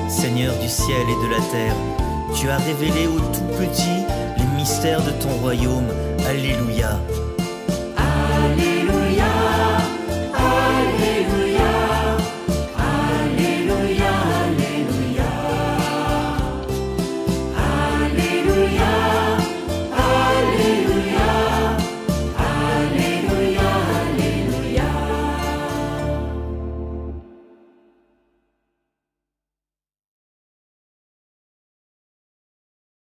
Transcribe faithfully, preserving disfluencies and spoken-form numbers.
Seigneur du ciel et de la terre, tu as révélé aux tout petits les mystères de ton royaume. Alléluia. Alléluia.